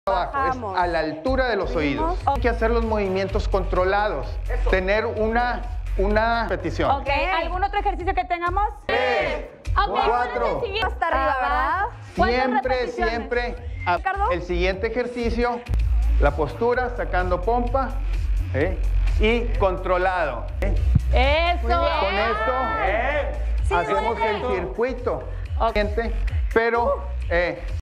Abajo, es a la altura de los oídos. Hay que hacer los movimientos controlados. Tener una petición. Ok, ¿algún otro ejercicio que tengamos? 4. Hasta arriba, ¿verdad? Siempre. El siguiente ejercicio, la postura, sacando pompa y controlado. Eso. Con esto hacemos el circuito. Pero